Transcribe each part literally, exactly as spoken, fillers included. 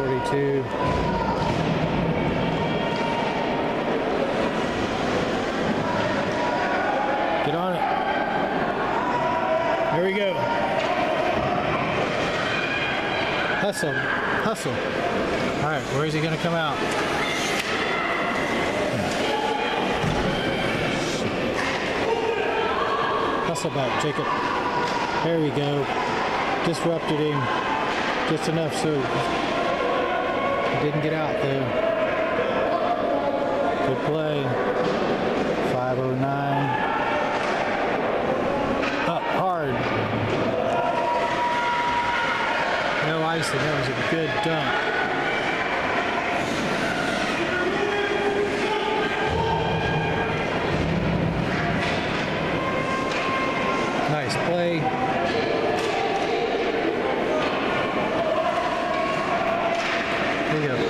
forty-two. Get on it. There we go. Hustle. Hustle. All right, where is he going to come out? Hustle back, Jacob. There we go. Disrupted him just enough so he didn't get out though. Good play. five oh nine. Up hard. No icing. That was a good dunk. Nice play. There you go.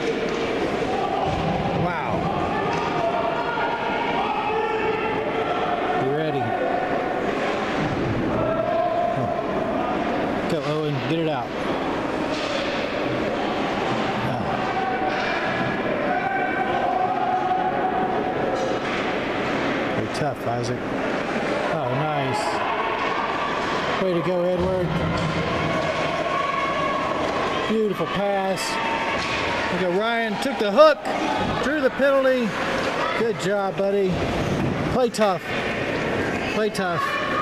Wow. You ready? Oh. Go, Owen. Get it out. Oh. Very tough, Isaac. Oh, nice. Way to go, Edward. Beautiful pass. Look at Ryan. Took the hook. Drew the penalty. Good job, buddy. Play tough. Play tough.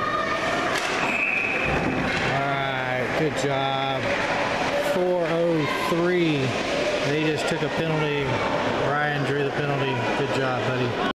Alright, good job. four oh three. They just took a penalty. Ryan drew the penalty. Good job, buddy.